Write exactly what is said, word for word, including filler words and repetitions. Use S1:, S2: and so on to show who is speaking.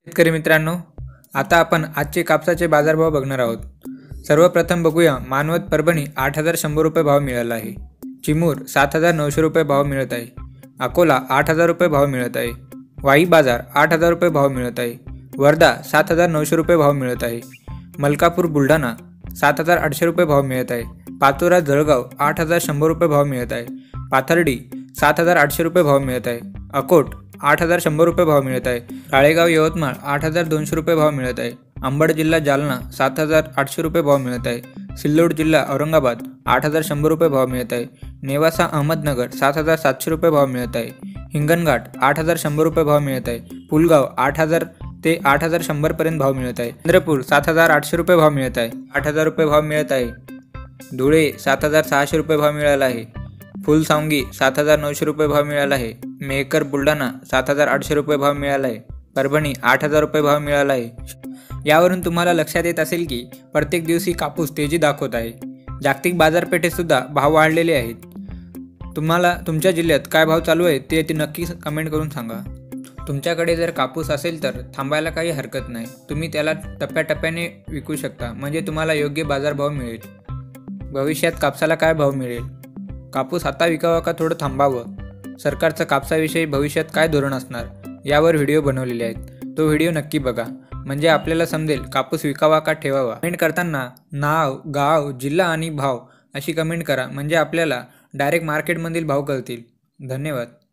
S1: शेतकरी मित्रांनो, आता आपण आजचे कापसाचे बाजारभाव बघणार आहोत। सर्वप्रथम बघूया मानवत परभणी आठ हजार शंभर रुपये भाव मिळाला आहे। चिमूर सात हजार नऊशे रुपये भाव मिळत आहे। अकोला आठ हजार रुपये भाव मिळत आहे। वाई बाजार आठ हजार रुपये भाव मिळत आहे। वर्धा सात हजार नऊशे रुपये भाव मिळत आहे। मलकापूर बुलढाणा सात हजार आठशे रुपये भाव मिळत आहे। पाचोरा जळगाव आठ हजार शंभर रुपये भाव मिळत आहे। पाथर्डी सात हजार आठशे रुपये भाव मिळत आहे। अकोट आठ हजार शंभर रुपये भाव मिळत आहे। राळेगाव यवतमाळ आठ हजार दोनशे रुपये भाव मिळत आहे। अंबड जिल्हा जालना सात हजार आठशे रुपये भाव मिळत आहे। सिल्लोड जिल्हा औरंगाबाद आठ हजार शंभर रुपये भाव मिळत आहे। नेवासा अहमदनगर सात हजार सातशे रुपये भाव मिळत आहे। हिंगणघाट आठ हजार शंभर रुपये भाव मिळत आहे। पुलगाव आठ हजार ते आठ हजार शंभर पर्यंत भाव मिळत आहे। चंद्रपूर सात हजार आठशे रुपये भाव मिळत आहे। आठ हजार रुपये भाव मिळत आहे। धुळे सात हजार सहाशे रुपये भाव मिळाला आहे। फुलसावंगी सात हजार नऊशे रुपये भाव मिळाला आहे। मेहकर बुलढाणा सात हजार आठशे रुपये भाव मिळाला आहे। परभणी आठ हजार रुपये भाव मिळाला आहे। यावरून तुम्हाला लक्षात येत असेल की प्रत्येक दिवशी कापूस तेजी दाखवत आहे। जागतिक बाजारपेठेत सुद्धा भाव वाढलेले आहेत। तुम्हाला तुमच्या जिल्ह्यात काय भाव चालू आहे ते नक्की कमेंट करून सांगा। तुमच्याकडे जर कापूस असेल तर थांबायला काही हरकत नाही, तुम्ही त्याला टप्प्याटप्प्याने विकू शकता, म्हणजे तुम्हाला योग्य बाजारभाव मिळेल। भविष्यात कापसाला काय भाव मिळेल, कापूस आता विकावा का थोडं थांबावं, सरकारचं कापसाविषयी भविष्यात काय धोरण असणार, यावर व्हिडिओ बनवलेले आहेत। तो व्हिडिओ नक्की बघा, म्हणजे आपल्याला समजेल कापूस विकावा का ठेवावा। कमेंट करताना नाव, गाव, जिल्हा आणि भाव अशी कमेंट करा, म्हणजे आपल्याला डायरेक्ट मार्केटमधील भाव कळतील। धन्यवाद।